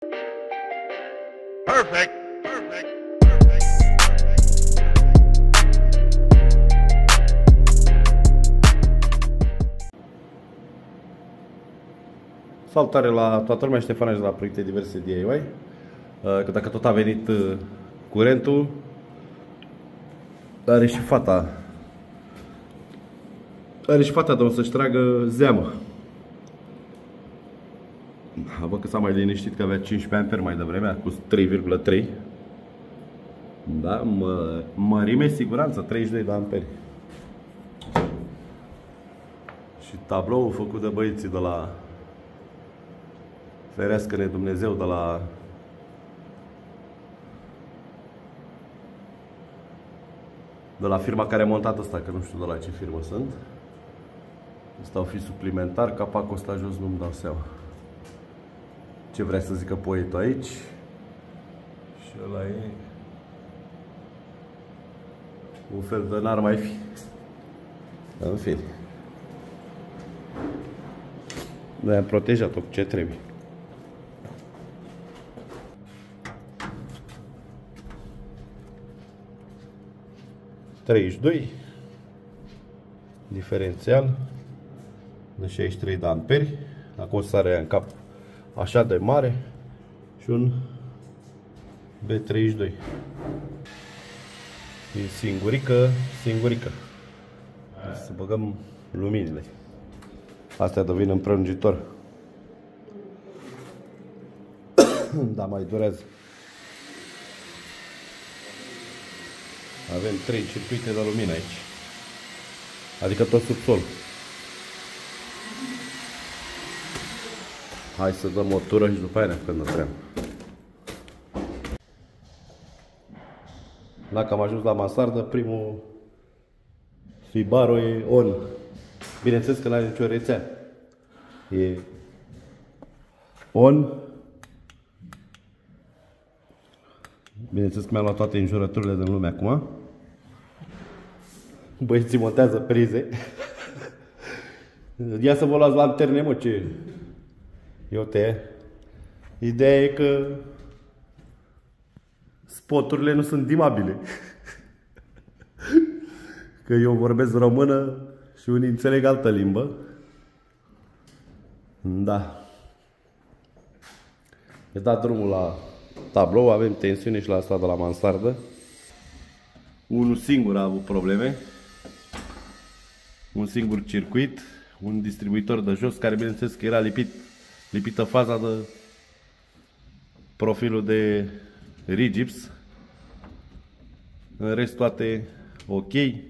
Perfect. Perfect. Salutare la toată lumea, Ștefan de la Proiecte Diverse DIY. Că dacă tot a venit curentul, are și fata de unde să-și tragă zeamă. Văd că s-a mai liniștit, că avea 15 ampere mai devreme, a pus 3,3. Da, mărime, siguranță, 32 de amperi. Și tabloul făcut de băieții de la Ferească-ne Dumnezeu, de la firma care a montat asta, că nu știu de la ce firmă sunt. Ăsta o fi suplimentar, capacul ăsta jos nu-mi dau seama. Ce vrea să zică poetul aici? Și ăla e un fel de n-ar mai fi. În fine. Noi am protejat-o cu ce trebuie. Diferențial de 63 de amperi. Acum sare în cap așa de mare și un B32. E singurică. Să băgăm luminile. Astea devin în prelungitor. Dar mai durează. Avem 3 circuite de lumină aici. Adică tot sub sol. Hai să dăm o tură și după aia ne apucăm de treabă. Dacă am ajuns la mansardă, primul fibaro e on. Bineînțeles că n-are nicio rețea. E on. Bineînțeles că mi-am luat toate înjurăturile din lume acum. Băieții montează prize. Ia să vă luați lanterne, mă, ce... Eu te... Ideea e că spoturile nu sunt dimabile. Că eu vorbesc română și unii înțeleg altă limbă. Da. E dat drumul la tablou, avem tensiune și la asta de la mansardă. Unul singur a avut probleme. Un singur circuit, un distribuitor de jos, care bineînțeles că era lipită faza de profilul de rigips. În rest toate ok.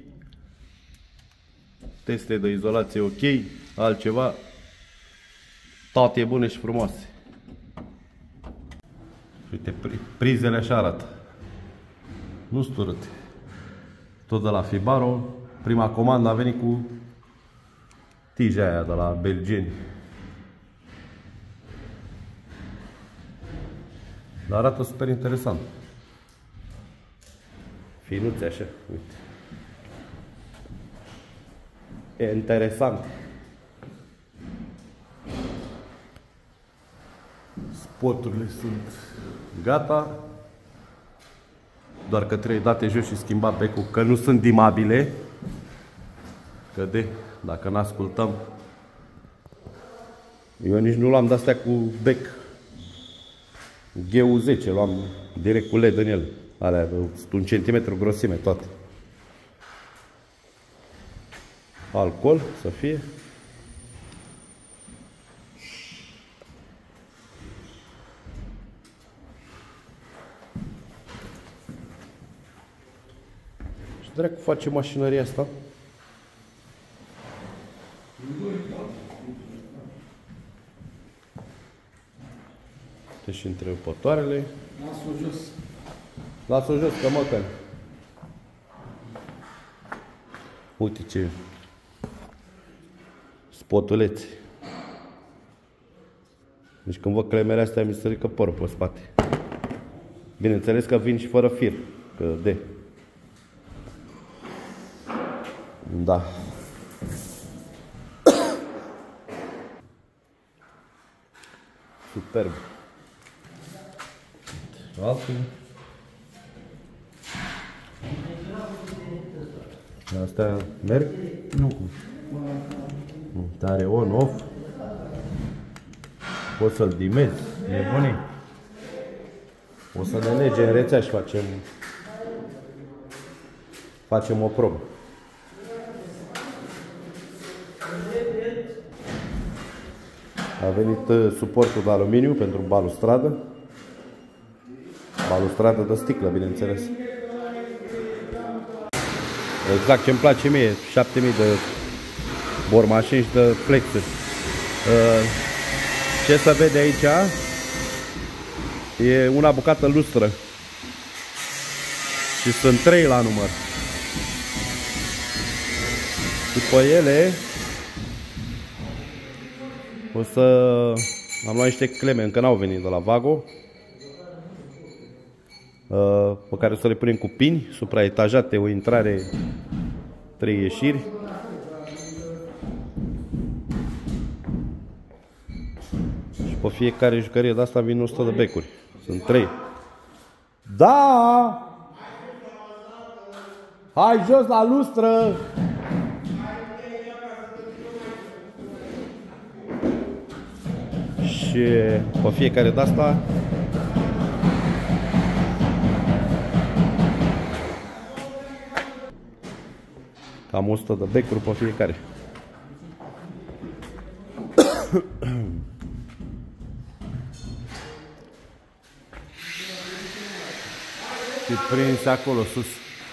Teste de izolație ok. Altceva, toate bune și frumoase. Uite, prizele așa arată. Nu sunt urâte. Tot de la Fibaro. Prima comandă a venit cu tija aia de la belgeni. Dar arată super interesant. Finuțe așa, uite. E interesant. Spoturile sunt gata. Doar că trebuie date jos și schimba becul, că nu sunt dimabile. Că dacă n-ascultăm. Eu nici nu l-am de-astea cu bec GU10, luam direct cu LED în el. Alea de 1 centimetru grosime toate. Alcool să fie. Și dracu face mașinăria asta. Și întrerupătoarele. Las-o jos. Las-o jos, că măcar. Uite ce spotulețe. Deci când văd clemele astea, mi se ridică părul pe spate. Bineînțeles că vin și fără fir. Că Da. Superb. altul. Astea merg? Nu. Are on-off. Poți să-l dimezi. Nebunii. O să ne lege în rețea și facem o probă. A venit suportul de aluminiu pentru balustradă. Balustradă de sticlă, bineînțeles. Exact ce-mi place mie, 7000 de bormașini și de flexuri. Ce se vede aici e una bucată lustră și sunt 3 la număr. După ele o să am luat niște cleme, încă n-au venit de la Vago, pe care o să le punem cu pini supraetajate, o intrare, 3 ieșiri. Și pe fiecare jucărie de asta vin 100 de becuri. Sunt 3. Da! Hai jos la lustră! Și pe fiecare de asta cam 100 de becuri pe fiecare. Și prinse acolo sus.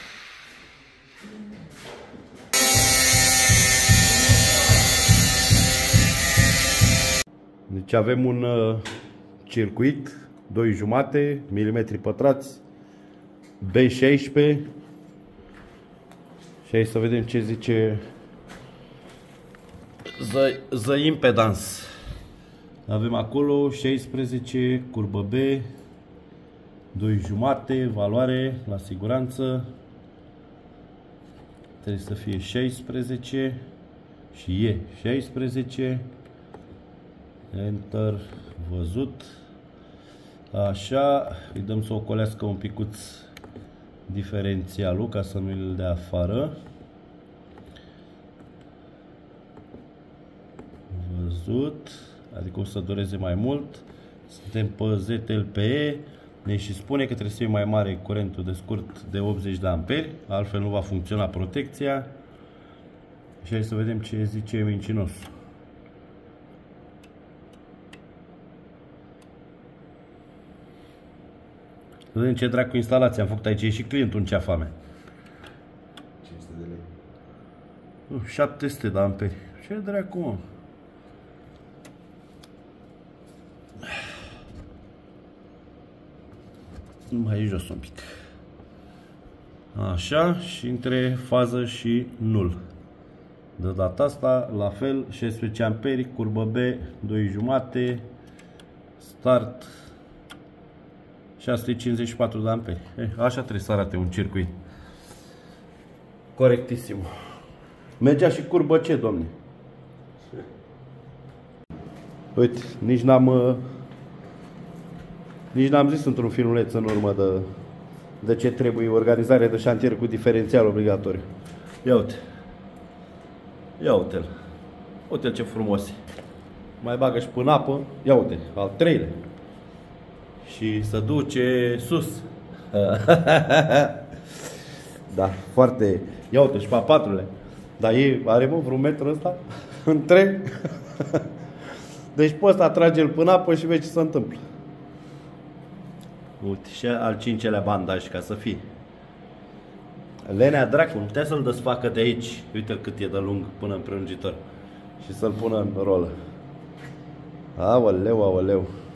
Deci avem un circuit 2,5 mm pătrați B16. Și aici să vedem ce zice The Impedance. Avem acolo 16, curbă B, 2,5, valoare la siguranță. Trebuie să fie 16 și e 16. Enter, văzut. Așa, îi dăm să ocolească un picuț diferențialul ca să nu îl dea afară. Văzut, adică o să dureze mai mult. Suntem pe ZLPE, ne și spune că trebuie să fie mai mare curentul de scurt de 80 de amperi, altfel nu va funcționa protecția. Și hai să vedem ce zice mincinos. Vedem ce dracu instalație am făcut aici, e și clientul în cea foame. 500 de lei. 700 de amperi. Ce dracu, mă? Mai jos un pic. Așa, și între fază și nul. De data asta, la fel, 16 amperi, curbă B, 2,5, start 654 de amperi. Așa trebuie să arate un circuit. Corectisim. Mergea și curbă C, domne. Uite, nici n-am zis într-un filmuleț în urmă de ce trebuie organizare de șantier cu diferențial obligatoriu. Ia uite. Ia uite-l. Uite-l ce frumos e. Mai bagă și până apă. Ia uite, al treilea. Și se duce sus. Da, foarte. Ia uite, și pe a patrulea. Dar e, are mă vreun metru ăsta? Întreg? Deci pe ăsta trage-l până apă și vezi ce se întâmplă. Uite, și al cincelea bandaj ca să fie. Lenea dracu, nu putea să-l desfacă de aici. Uite cât e de lung până în prelungitor. Și să-l pună în rolă. Aoleu, aoleu.